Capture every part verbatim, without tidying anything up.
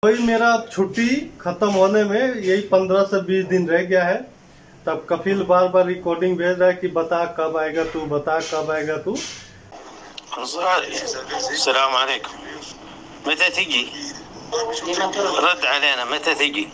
वही मेरा छुट्टी खत्म होने में यही पंद्रह से बीस दिन रह गया है। तब कपिल बार बार रिकॉर्डिंग भेज रहा है कि बता कब आएगा तू, बता कब आएगा तू। السلام عليكم. متى تجي؟ رد علينا متى تجي؟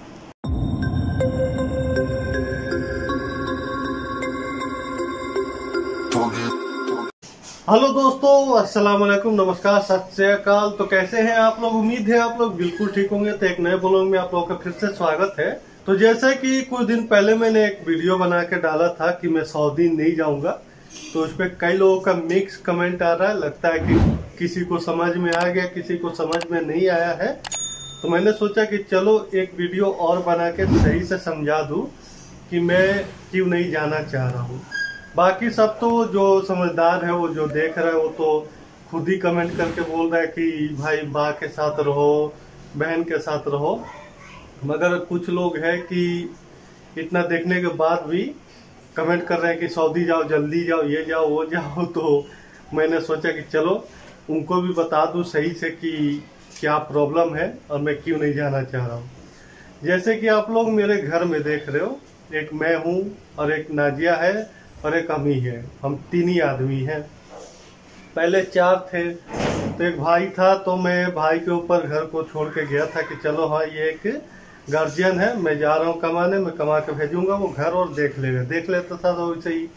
हेलो दोस्तों, अस्सलाम वालेकुम, नमस्कार, सत श्री अकाल। तो कैसे हैं आप लोग? उम्मीद है आप लोग बिल्कुल ठीक होंगे। तो एक नए ब्लॉग में आप लोगों का फिर से स्वागत है। तो जैसे कि कुछ दिन पहले मैंने एक वीडियो बना के डाला था कि मैं सऊदी नहीं जाऊंगा, तो उस पर कई लोगों का मिक्स कमेंट आ रहा है। लगता है कि किसी को समझ में आ गया, किसी को समझ में नहीं आया है। तो मैंने सोचा कि चलो एक वीडियो और बना के सही से समझा दूं कि मैं क्यों नहीं जाना चाह रहा हूँ। बाकी सब तो जो समझदार है, वो जो देख रहा है, वो तो खुद ही कमेंट करके बोल रहा है कि भाई बा के साथ रहो, बहन के साथ रहो। मगर कुछ लोग हैं कि इतना देखने के बाद भी कमेंट कर रहे हैं कि सऊदी जाओ, जल्दी जाओ, ये जाओ, वो जाओ। तो मैंने सोचा कि चलो उनको भी बता दूं सही से कि क्या प्रॉब्लम है और मैं क्यों नहीं जाना चाह रहा हूँ। जैसे कि आप लोग मेरे घर में देख रहे हो, एक मैं हूँ और एक नाजिया है और एक अम्मी है। हम तीन ही आदमी हैं। पहले चार थे, तो एक भाई था, तो मैं भाई के ऊपर घर को छोड़ के गया था कि चलो हाँ ये एक गार्जियन है, मैं जा रहा हूँ कमाने, मैं कमा के भेजूंगा, वो घर और देख लेगा। देख लेता था तो वैसे ही।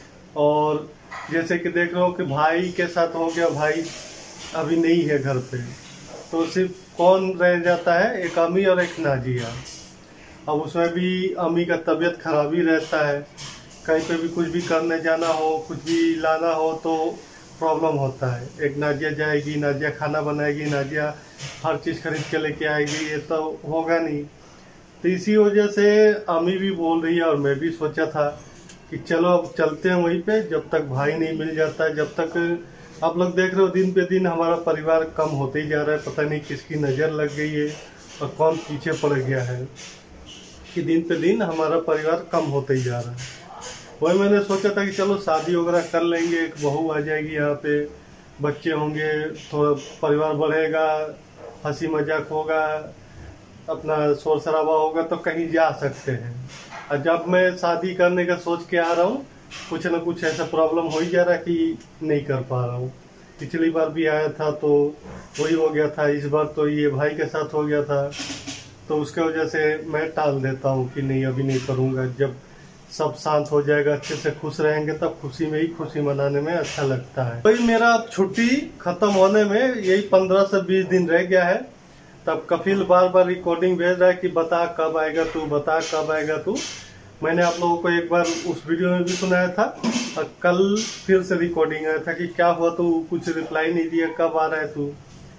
और जैसे कि देख रहे हो कि भाई के साथ हो गया, भाई अभी नहीं है घर पे, तो सिर्फ कौन रह जाता है? एक अम्मी और एक नाजिया। अब उसमें भी अम्मी का तबीयत खराब ही रहता है। कहीं पे भी कुछ भी करने जाना हो, कुछ भी लाना हो तो प्रॉब्लम होता है। एक नाजिया जाएगी, नाजिया खाना बनाएगी, नाजिया हर चीज़ खरीद के लेके आएगी, ये तो होगा नहीं। तो इसी वजह से अम्मी भी बोल रही है और मैं भी सोचा था कि चलो अब चलते हैं वहीं पे, जब तक भाई नहीं मिल जाता है। जब तक आप लोग देख रहे हो दिन पे दिन हमारा परिवार कम होते ही जा रहा है। पता नहीं किसकी नज़र लग गई है और कौन पीछे पड़ गया है कि दिन पे दिन हमारा परिवार कम होते ही जा रहा है। वही मैंने सोचा था कि चलो शादी वगैरह कर लेंगे, एक बहू आ जाएगी यहाँ पे, बच्चे होंगे, थोड़ा परिवार बढ़ेगा, हंसी मजाक होगा, अपना शोर शराबा होगा, तो कहीं जा सकते हैं। और जब मैं शादी करने का सोच के आ रहा हूँ, कुछ ना कुछ ऐसा प्रॉब्लम हो ही जा रहा है कि नहीं कर पा रहा हूँ। पिछली बार भी आया था तो वही हो गया था, इस बार तो ये भाई के साथ हो गया था। तो उसके वजह से मैं टाल देता हूँ कि नहीं अभी नहीं करूँगा। जब सब शांत हो जाएगा, अच्छे से खुश रहेंगे, तब खुशी में ही खुशी मनाने में अच्छा लगता है। वही मेरा छुट्टी खत्म होने में यही पंद्रह से बीस दिन रह गया है। तब कपिल बार बार रिकॉर्डिंग भेज रहा है कि बता कब आएगा तू, बता कब आएगा तू। मैंने आप लोगों को एक बार उस वीडियो में भी सुनाया था और कल फिर से रिकॉर्डिंग आया था कि क्या हुआ, तू कुछ रिप्लाई नहीं दिया, कब आ रहा है तू?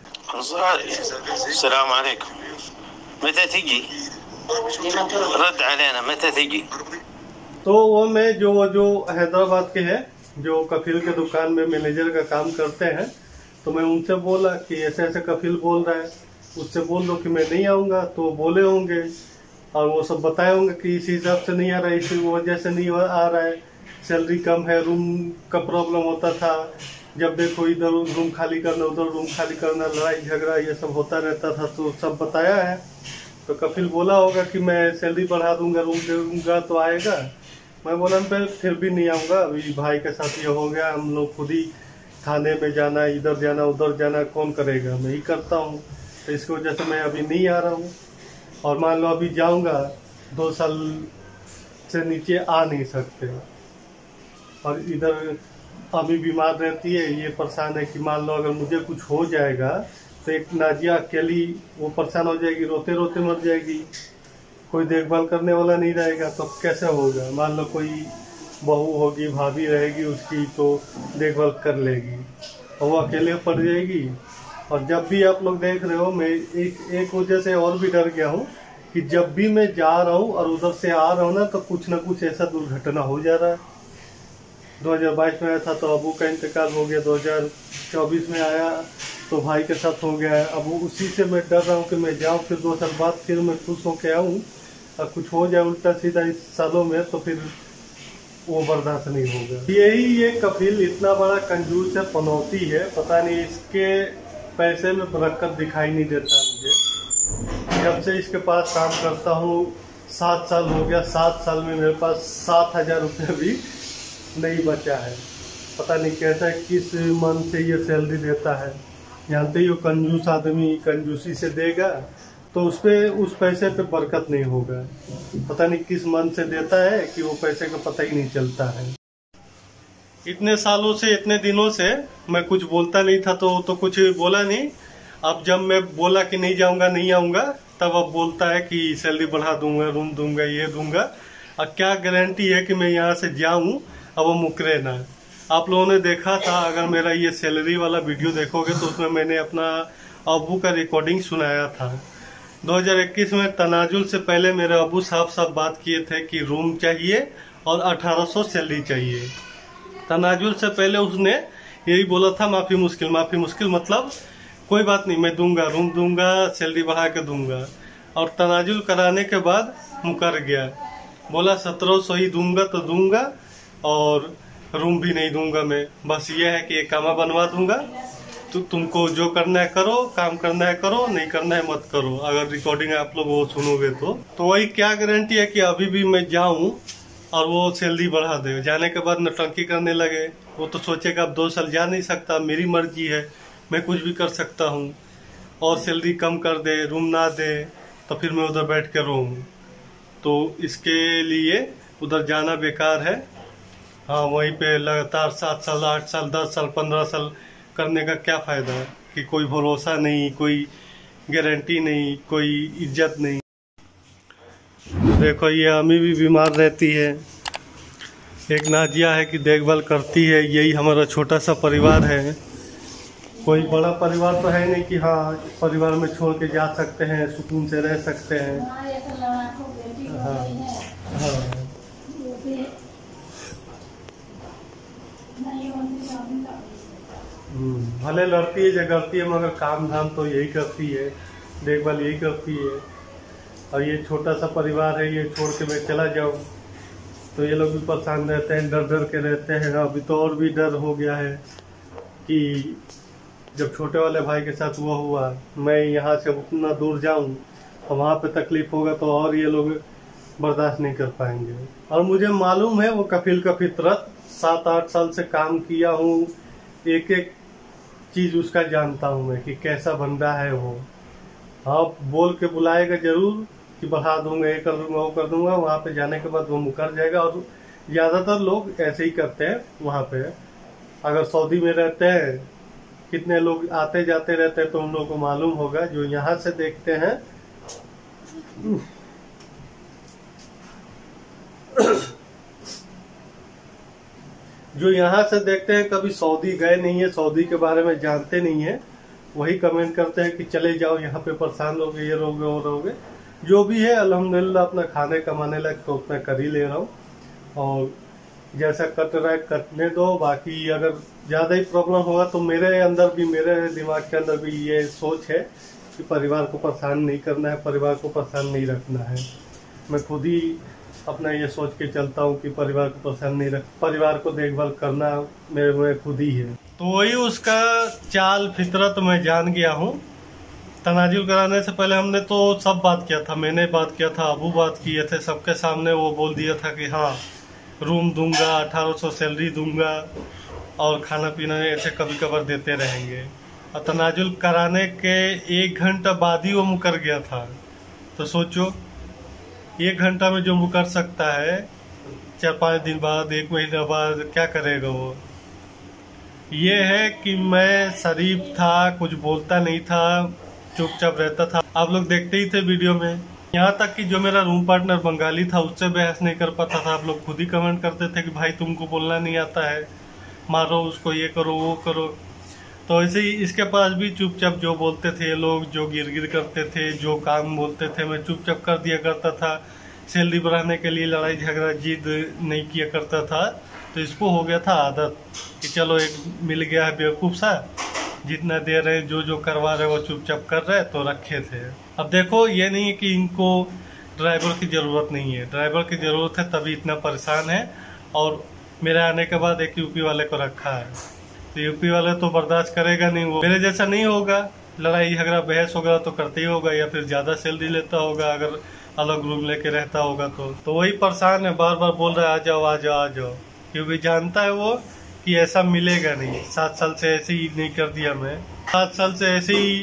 السلام عليكم. متى تجي؟ رد علينا متى تجي؟ तो वो मैं जो जो हैदराबाद के हैं, जो कपिल के दुकान में मैनेजर का काम करते हैं, तो मैं उनसे बोला कि ऐसे ऐसे कपिल बोल रहा है, उससे बोल दो कि मैं नहीं आऊँगा। तो बोले होंगे और वो सब बताए होंगे कि इस हिसाब से नहीं आ रहा है, इसी वजह से नहीं आ रहा है, सैलरी कम है, रूम का प्रॉब्लम होता था, जब देखो इधर रूम खाली करना, उधर रूम खाली करना, लड़ाई झगड़ा ये सब होता रहता था। तो सब बताया है। तो कपिल बोला होगा कि मैं सैलरी बढ़ा दूंगा, रूम दे दूंगा तो आएगा। मैं बोला पे फिर भी नहीं आऊँगा, अभी भाई के साथ ये हो गया, हम लोग खुद ही थाने में जाना, इधर जाना, उधर जाना, कौन करेगा? मैं ही करता हूँ। तो इसकी वजह से मैं अभी नहीं आ रहा हूँ। और मान लो अभी जाऊँगा, दो साल से नीचे आ नहीं सकते। और इधर अभी बीमार रहती है, ये परेशान है कि मान लो अगर मुझे कुछ हो जाएगा तो एक नाजिया अकेली वो परेशान हो जाएगी, रोते रोते मर जाएगी, कोई देखभाल करने वाला नहीं रहेगा, तो कैसे होगा? मान लो कोई बहू होगी, भाभी रहेगी उसकी, तो देखभाल कर लेगी, और वो अकेले पड़ जाएगी। और जब भी आप लोग देख रहे हो, मैं एक एक वजह से और भी डर गया हूँ कि जब भी मैं जा रहा हूँ और उधर से आ रहा हूँ ना, तो कुछ ना कुछ ऐसा दुर्घटना हो जा रहा है। दो हज़ार बाईस में आया था तो अबू का इंतकाल हो गया, दो हज़ार चौबीस में आया तो भाई के साथ हो गया है। अब उसी से मैं डर रहा हूँ कि मैं जाऊँ, फिर दो साल बाद फिर मैं खुश होकर आऊँ और कुछ हो जाए उल्टा सीधा इस सालों में, तो फिर वो बर्दाश्त नहीं होगा। यही ये कपिल इतना बड़ा कंजूस है, पनौती है, पता नहीं इसके पैसे में बरकत दिखाई नहीं देता मुझे। जब से इसके पास काम करता हूँ सात साल हो गया, सात साल में मेरे पास सात हजार रुपये भी नहीं बचा है। पता नहीं कैसा किस मन से ये सैलरी देता है। जानते ही हो कंजूस आदमी कंजूसी से देगा तो उस पे उस पैसे पे बरकत नहीं होगा। पता नहीं किस मन से देता है कि वो पैसे का पता ही नहीं चलता है। इतने सालों से इतने दिनों से मैं कुछ बोलता नहीं था तो तो कुछ बोला नहीं। अब जब मैं बोला कि नहीं जाऊंगा नहीं आऊंगा तब अब बोलता है कि सैलरी बढ़ा दूंगा, रूम दूंगा, ये दूंगा। अब क्या गारंटी है कि मैं यहाँ से जाऊं अब वो मुकरे ना। आप लोगों ने देखा था, अगर मेरा ये सैलरी वाला वीडियो देखोगे तो उसमें मैंने अपना अबू का रिकॉर्डिंग सुनाया था। दो हज़ार इक्कीस में तनाजुल से पहले मेरे अबू साहब साहब बात किए थे कि रूम चाहिए और अठारह सौ सैलरी चाहिए। तनाजुल से पहले उसने यही बोला था, माफी मुश्किल माफी मुश्किल मतलब कोई बात नहीं, मैं दूंगा, रूम दूंगा, सैलरी बढ़ा के दूंगा। और तनाजुल कराने के बाद मुकर गया, बोला सत्रह सौ ही दूंगा तो दूंगा और रूम भी नहीं दूंगा मैं, बस ये है कि एक कामा बनवा दूंगा, तो तुमको जो करना है करो, काम करना है करो, नहीं करना है मत करो। अगर रिकॉर्डिंग आप लोग वो सुनोगे तो तो वही क्या गारंटी है कि अभी भी मैं जाऊं और वो सैलरी बढ़ा दे। जाने के बाद नौटंकी करने लगे। वो तो सोचेगा अब दो साल जा नहीं सकता, मेरी मर्जी है, मैं कुछ भी कर सकता हूँ। और सैलरी कम कर दे, रूम ना दे तो फिर मैं उधर बैठ के रोऊं। तो इसके लिए उधर जाना बेकार है। हाँ, वहीं पे लगातार सात साल आठ साल दस साल पंद्रह साल करने का क्या फायदा है कि कोई भरोसा नहीं, कोई गारंटी नहीं, कोई इज्जत नहीं। देखो ये अम्मी भी बीमार रहती है, एक नाजिया है कि देखभाल करती है। यही हमारा छोटा सा परिवार है। कोई बड़ा परिवार तो है नहीं कि हाँ परिवार में छोड़ के जा सकते हैं, सुकून से रह सकते हैं। हाँ हाँ भले लड़ती है झगड़ती है मगर काम धाम तो यही करती है, देखभाल यही करती है। और ये छोटा सा परिवार है, ये छोड़ के मैं चला जाऊं तो ये लोग भी परेशान रहते हैं, डर डर के रहते हैं। अभी तो और भी डर हो गया है कि जब छोटे वाले भाई के साथ वो हुआ, मैं यहाँ से उतना दूर जाऊं और वहाँ पे तकलीफ होगा तो और ये लोग बर्दाश्त नहीं कर पाएंगे। और मुझे मालूम है वो कफील का फितरत, सात आठ साल से काम किया हूँ, एक एक चीज उसका जानता हूँ मैं कि कैसा बंदा है वो। हाँ बोल के बुलाएगा जरूर कि बढ़ा दूंगा, ये कर दूंगा, वो कर दूंगा। वहाँ पे जाने के बाद वो मुकर जाएगा। और ज्यादातर लोग ऐसे ही करते हैं। वहाँ पे अगर सऊदी में रहते हैं, कितने लोग आते जाते रहते हैं तो उन लोगों को मालूम होगा। जो यहाँ से देखते हैं जो यहाँ से देखते हैं कभी सऊदी गए नहीं है, सऊदी के बारे में जानते नहीं है, वही कमेंट करते हैं कि चले जाओ, यहाँ पे परेशान रहोगे, ये रहोगे, वो रहोगे। जो भी है अल्हम्दुलिल्लाह अपना खाने कमाने लग तो उतना कर ही ले रहा हूँ। और जैसा कट रहा है कटने दो। बाकी अगर ज्यादा ही प्रॉब्लम होगा तो मेरे अंदर भी, मेरे दिमाग के अंदर भी ये सोच है कि परिवार को परेशान नहीं करना है, परिवार को परेशान नहीं रखना है। मैं खुद ही अपना ये सोच के चलता हूँ कि परिवार को परेशान नहीं रख, परिवार को देखभाल करना मेरे में खुद ही है। तो वही उसका चाल फितरत मैं जान गया हूँ। तनाजुल कराने से पहले हमने तो सब बात किया था, मैंने बात किया था, अबू बात किए थे, सबके सामने वो बोल दिया था कि हाँ रूम दूंगा, अठारह सौ सैलरी दूंगा और खाना पीना ऐसे कभी कभार देते रहेंगे। और तनाजुल कराने के एक घंटा बाद ही वो मुकर गया था। तो सोचो एक घंटा में जो मुकर सकता है, चार पाँच दिन बाद, एक महीना बाद क्या करेगा वो। ये है कि मैं शरीफ था, कुछ बोलता नहीं था, चुपचाप रहता था। आप लोग देखते ही थे वीडियो में। यहाँ तक कि जो मेरा रूम पार्टनर बंगाली था उससे बहस नहीं कर पाता था। आप लोग खुद ही कमेंट करते थे कि भाई तुमको बोलना नहीं आता है, मारो उसको, ये करो वो करो। तो ऐसे ही इसके पास भी चुपचाप जो बोलते थे ये लोग, जो गिर गिर करते थे, जो काम बोलते थे, मैं चुपचाप कर दिया करता था। सैलरी बढ़ाने के लिए लड़ाई झगड़ा जिद नहीं किया करता था। तो इसको हो गया था आदत कि चलो एक मिल गया है बेवकूफ़ सा, जितना दे रहे, जो जो करवा रहे वो चुपचाप कर रहे, तो रखे थे। अब देखो ये नहीं है कि इनको ड्राइवर की ज़रूरत नहीं है, ड्राइवर की ज़रूरत है तभी इतना परेशान है। और मेरे आने के बाद एक यूपी वाले को रखा है, तो यूपी वाले तो बर्दाश्त करेगा नहीं, वो मेरे जैसा नहीं होगा। लड़ाई झगड़ा बहस वगैरह तो करते ही होगा, या फिर ज़्यादा सैलरी लेता होगा अगर अलग रूम लेके रहता होगा तो तो वही परेशान है, बार बार बोल रहा है आ जाओ आ जाओ आ जाओ, क्योंकि जानता है वो कि ऐसा मिलेगा नहीं। सात साल से ऐसे ही नहीं कर दिया मैं, सात साल से ऐसे ही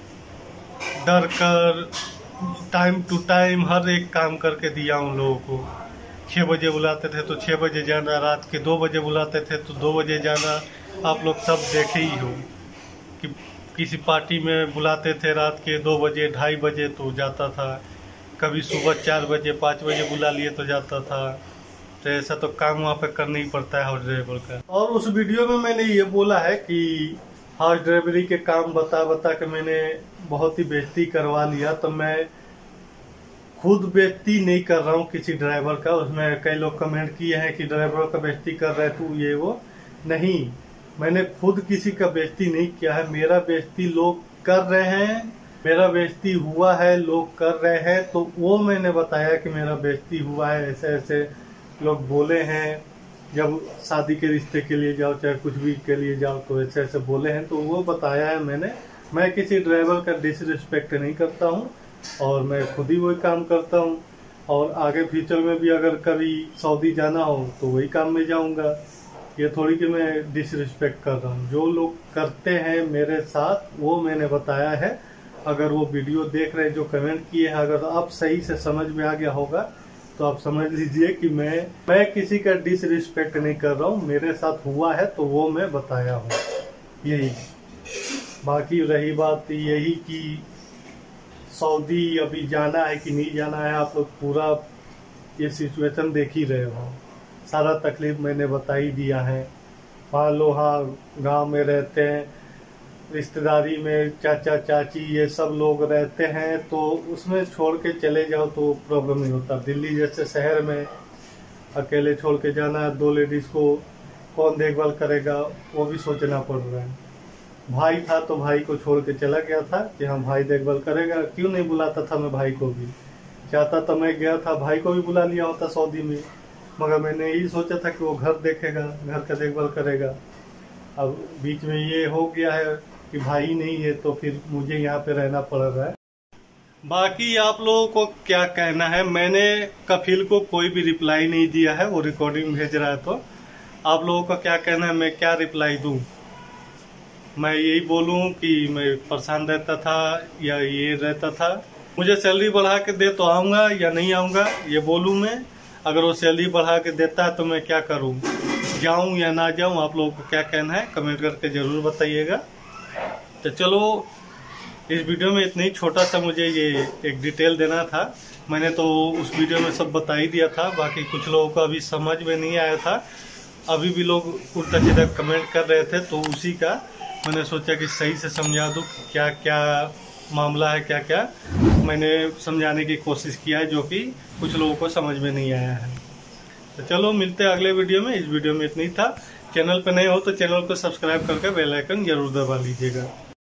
डर कर टाइम टू टाइम हर एक काम करके दिया उन लोगों को। छः बजे बुलाते थे तो छः बजे जाना, रात के दो बजे बुलाते थे तो दो बजे जाना। आप लोग सब देखे ही हो कि किसी पार्टी में बुलाते थे रात के दो बजे ढाई बजे तो जाता था, कभी सुबह चार बजे पाँच बजे बुला लिए तो जाता था। तो ऐसा तो काम वहाँ पे करना ही पड़ता है हाउस ड्राइवर का। और उस वीडियो में मैंने ये बोला है कि हाउस ड्राइवरी के काम बता बता के मैंने बहुत ही बेइज्जती करवा लिया, तो मैं खुद बेइज्जती नहीं कर रहा हूँ किसी ड्राइवर का। उसमें कई लोग कमेंट किए हैं कि ड्राइवर का बेइज्जती कर रहे तू ये वो, नहीं, मैंने खुद किसी का बेइज्जती नहीं किया है। मेरा बेइज्जती लोग कर रहे हैं, मेरा बेइज्जती हुआ है, लोग कर रहे हैं, तो वो मैंने बताया कि मेरा बेइज्जती हुआ है, ऐसे ऐसे लोग बोले हैं। जब शादी के रिश्ते के लिए जाओ चाहे कुछ भी के लिए जाओ तो ऐसे ऐसे बोले हैं, तो वो बताया है मैंने। मैं किसी ड्राइवर का डिसरिस्पेक्ट नहीं करता हूँ और मैं खुद ही वही काम करता हूँ, और आगे फ्यूचर में भी अगर कभी सऊदी जाना हो तो वही काम में जाऊँगा। ये थोड़ी कि मैं डिसरिस्पेक्ट कर रहा हूँ। जो लोग करते हैं मेरे साथ वो मैंने बताया है। अगर वो वीडियो देख रहे हैं जो कमेंट किए हैं, अगर आप सही से समझ में आ गया होगा तो आप समझ लीजिए कि मैं मैं किसी का डिसरिस्पेक्ट नहीं कर रहा हूँ। मेरे साथ हुआ है तो वो मैं बताया हूँ, यही। बाकी रही बात यही कि सऊदी अभी जाना है कि नहीं जाना है, आप लोग पूरा ये सिचुएशन देख ही रहे हो। सारा तकलीफ मैंने बता ही दिया है। मान लो हाँ गाँव में रहते हैं, रिश्तेदारी में चाचा चाची ये सब लोग रहते हैं, तो उसमें छोड़ के चले जाओ तो प्रॉब्लम नहीं होता। दिल्ली जैसे शहर में अकेले छोड़ के जाना, दो लेडीज़ को कौन देखभाल करेगा वो भी सोचना पड़ रहा है। भाई था तो भाई को छोड़ के चला गया था कि हाँ भाई देखभाल करेगा, क्यों नहीं बुलाता था मैं भाई को भी। चाहता तो मैं गया था, भाई को भी बुला लिया होता सऊदी में, मगर मैंने यही सोचा था कि वो घर देखेगा, घर का देखभाल करेगा। अब बीच में ये हो गया है कि भाई नहीं है तो फिर मुझे यहाँ पे रहना पड़ रहा है। बाकी आप लोगों को क्या कहना है, मैंने कफिल को कोई भी रिप्लाई नहीं दिया है, वो रिकॉर्डिंग भेज रहा है, तो आप लोगों का क्या कहना है, मैं क्या रिप्लाई दूं? मैं यही बोलूं कि मैं परेशान रहता था या ये रहता था, मुझे सैलरी बढ़ा के दे तो आऊँगा या नहीं आऊँगा ये बोलूँ मैं। अगर वो सैलरी बढ़ा के देता है तो मैं क्या करूँ, जाऊँ या ना जाऊँ? आप लोगों को क्या कहना है कमेंट करके ज़रूर बताइएगा। तो चलो इस वीडियो में इतना ही छोटा सा मुझे ये एक डिटेल देना था। मैंने तो उस वीडियो में सब बता ही दिया था, बाकी कुछ लोगों को अभी समझ में नहीं आया था, अभी भी लोग उल्टा सीधा कमेंट कर रहे थे, तो उसी का मैंने सोचा कि सही से समझा दूँ क्या क्या मामला है, क्या क्या मैंने समझाने की कोशिश किया है, जो कि कुछ लोगों को समझ में नहीं आया है। तो चलो मिलते हैं अगले वीडियो में। इस वीडियो में इतना ही था। चैनल पे नए हो तो चैनल को सब्सक्राइब करके बेल आइकन जरूर दबा लीजिएगा।